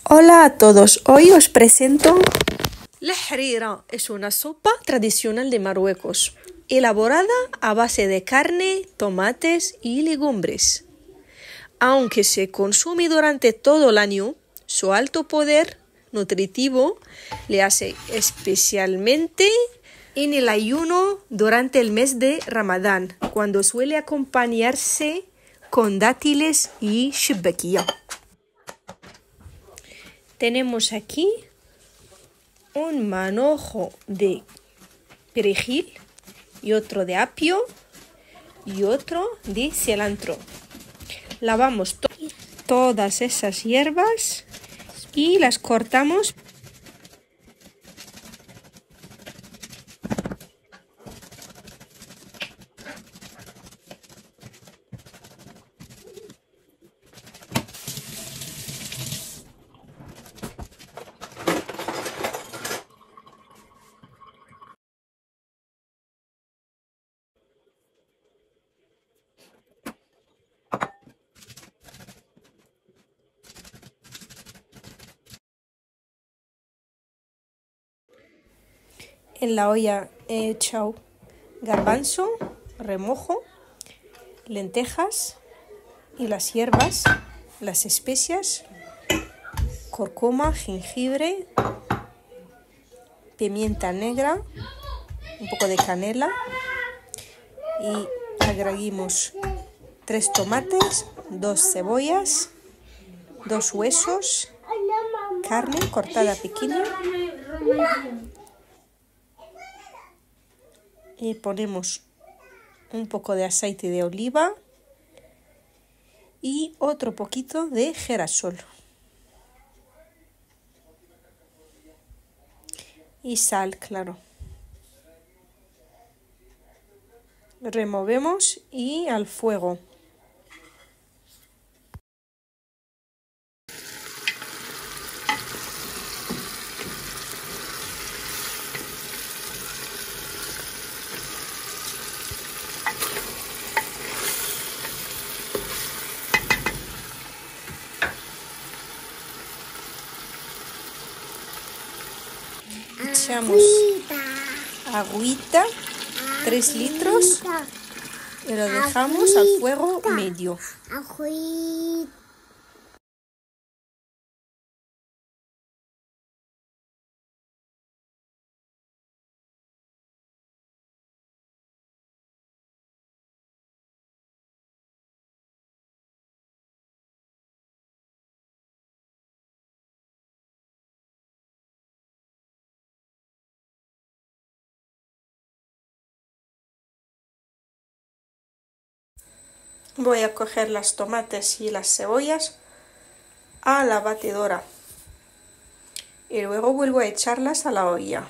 Hola a todos, hoy os presento la harira. Es una sopa tradicional de Marruecos, elaborada a base de carne, tomates y legumbres. Aunque se consume durante todo el año, su alto poder nutritivo le hace especialmente en el ayuno durante el mes de Ramadán, cuando suele acompañarse con dátiles y shibbakia. Tenemos aquí un manojo de perejil y otro de apio y otro de cilantro. Lavamos todas esas hierbas y las cortamos. En la olla he echado garbanzo, remojo, lentejas y las hierbas, las especias, cúrcuma, jengibre, pimienta negra, un poco de canela y agreguemos 3 tomates, 2 cebollas, 2 huesos, carne cortada pequeña y ponemos un poco de aceite de oliva y otro poquito de girasol y sal, claro. Removemos y al fuego. Echamos agüita, 3 litros, y lo dejamos al fuego medio. Voy a coger las tomates y las cebollas a la batidora y luego vuelvo a echarlas a la olla.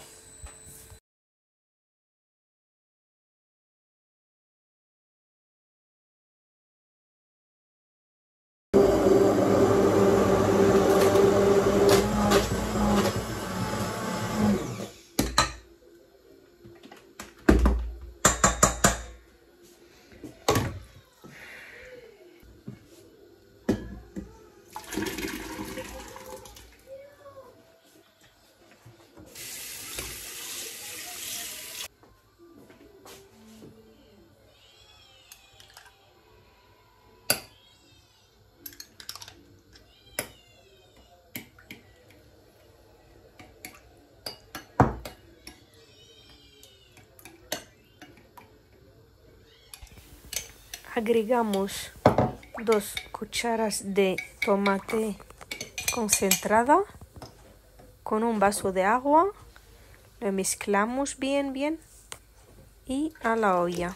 Agregamos 2 cucharas de tomate concentrada con un vaso de agua, lo mezclamos bien y a la olla.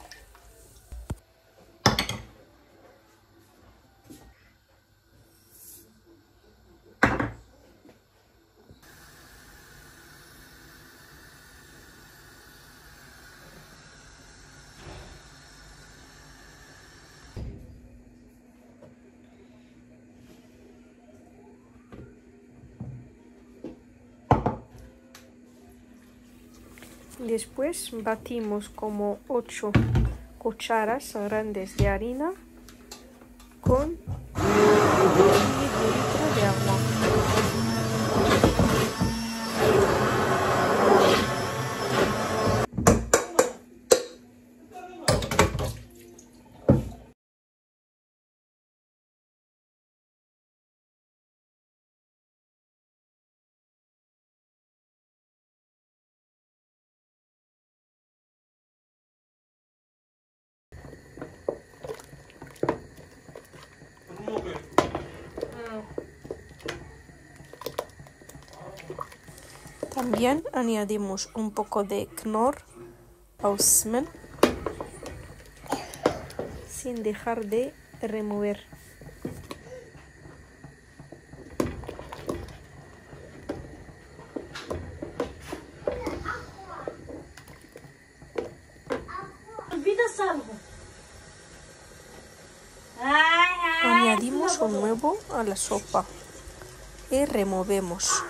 Después batimos como 8 cucharas grandes de harina con medio litro de agua. También añadimos un poco de Knorr Ausmen sin dejar de remover. ¿Olvidas algo? Añadimos un huevo a la sopa y removemos.